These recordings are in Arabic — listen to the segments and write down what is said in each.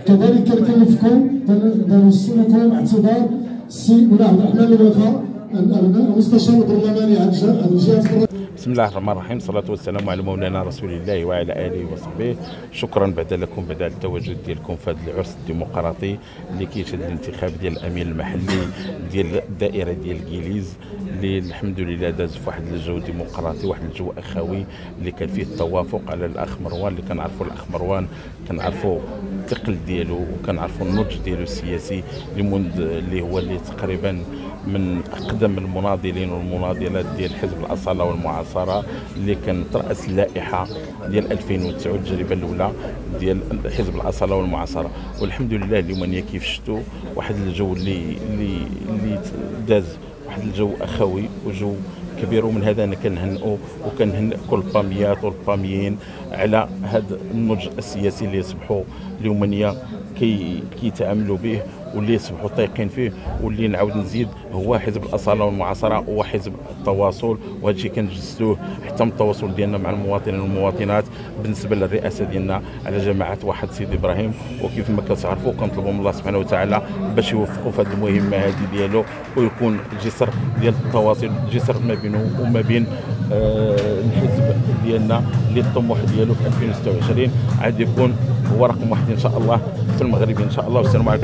كذلك كنكلفكم نوصل لكم اعتذار السي منى عبد الرحمن الوفا المستشار البرلماني عن جهه. بسم الله الرحمن الرحيم، الصلاة والسلام على مولانا رسول الله وعلى آله وصحبه. شكرا بعد لكم بعد التواجد ديالكم في هذا العرس الديمقراطي اللي كيشهد الانتخاب ديال الامين المحلي ديال الدائرة ديال كيليز، اللي الحمد لله داز في واحد الجو ديمقراطي، واحد الجو اخوي اللي كان فيه التوافق على الاخ مروان، اللي كنعرفوا الاخ مروان كنعرفوا الثقل ديالو وكنعرفوا النضج ديالو السياسي اللي هو اللي تقريبا من اقدم المناضلين والمناضلات ديال حزب الاصاله والمعاصره، اللي كان تراس اللائحه ديال 2009 التجربه الاولى ديال حزب الاصاله والمعاصره. والحمد لله اليوم كيف شفتوا واحد الجو اللي داز واحد الجو اخوي وجو كبير. ومن هذا انا كنهنئوا وكنهنئ كل الباميات والباميين على هذا النضج السياسي اللي يصبحوا اليومانيه كيتعاملوا به واللي يصبحوا طايقين فيه. واللي نعاود نزيد هو حزب الاصاله والمعاصره هو حزب التواصل، وهذا الشيء كنجسدوه حتى من التواصل ديالنا مع المواطنين والمواطنات بالنسبه للرئاسه ديالنا على جماعه واحد سيدي ابراهيم. وكيف ما كتعرفوا كنطلبوا من الله سبحانه وتعالى باش يوفقوا في هذه المهمه هذه ديالو، ويكون جسر ديال التواصل، جسر ما بينه وما بين الحزب ديالنا اللي الطموح ديالو في 2026 عاد يكون هو رقم واحد ان شاء الله في المغرب ان شاء الله. والسلام عليكم.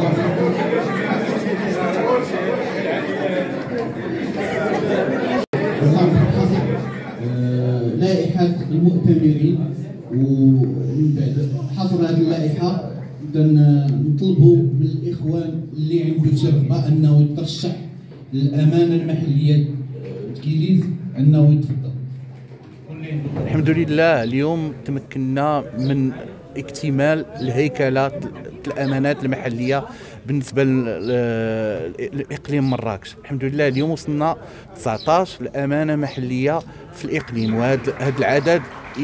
لائحة المؤتمرين، ومن بعد حصر هذه اللائحة نطلبوا من الإخوان اللي عنده ترغبة أنه يترشح للأمانة المحلية كيليز أنه يتفضل. الحمد لله اليوم تمكنا من اكتمال الهيكلة الأمانات المحلية بالنسبة لإقليم مراكش. الحمد لله اليوم وصلنا 19 الأمانة محلية في الإقليم، وهذا العدد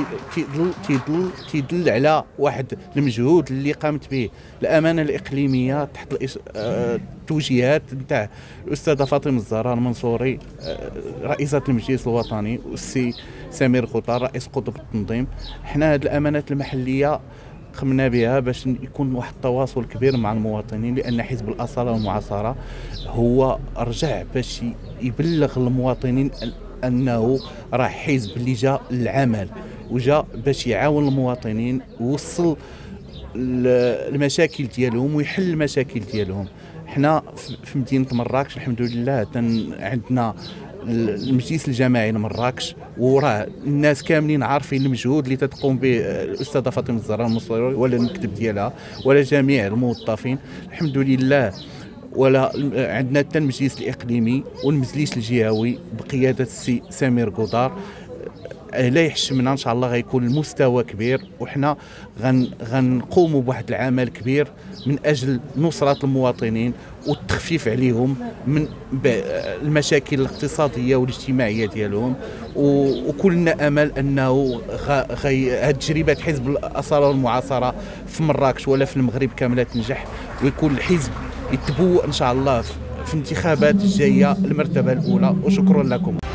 تيدل على واحد المجهود اللي قامت به الأمانة الإقليمية تحت التوجيهات نتاع الأستاذة فاطمة الزهراء المنصوري رئيسة المجلس الوطني والسي سمير غوطار رئيس قطب التنظيم. حنا هذه الأمانات المحلية قمنا بها باش يكون واحد التواصل كبير مع المواطنين، لأن حزب الأصالة والمعاصرة هو رجع باش يبلغ المواطنين أنه راه حزب اللي جاء للعمل وجاء باش يعاون المواطنين ويوصل المشاكل ديالهم ويحل المشاكل ديالهم. حنا في مدينة مراكش الحمد لله عندنا المجلس الجماعي لمراكش، وراه الناس كاملين عارفين المجهود اللي تقوم به الاستاذه فاطمه الزهراء المنصوري ولا المكتب ديالها ولا جميع الموظفين الحمد لله. ولا عندنا حتى المجلس الاقليمي والمجلس الجهوي بقياده السي سمير غوطار لا يحشمنا ان شاء الله غيكون المستوى كبير، وحنا غنقوموا بواحد العمل كبير من اجل نصره المواطنين والتخفيف عليهم من المشاكل الاقتصاديه والاجتماعيه ديالهم. وكلنا امل انه هذه تجربه حزب الاصاله والمعاصره في مراكش ولا في المغرب كامله تنجح، ويكون الحزب يتبوأ ان شاء الله في الانتخابات الجايه المرتبه الاولى. وشكرا لكم.